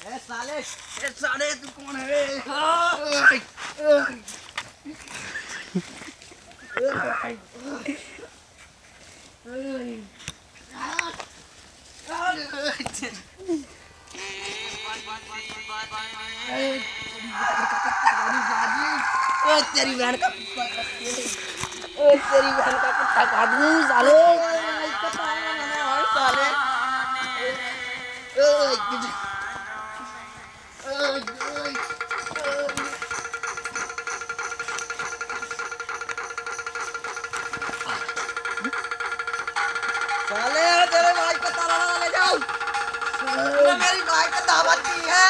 साले तू कौन है? तेरी बहन का कुत्ता काट दूं साले साले तेरे भाई को ताला ले जाओ। मेरी भाई को दावत दी है।